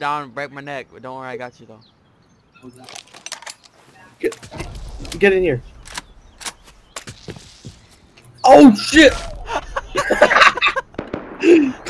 down and break my neck. But don't worry, I got you though. Get in here. Oh shit!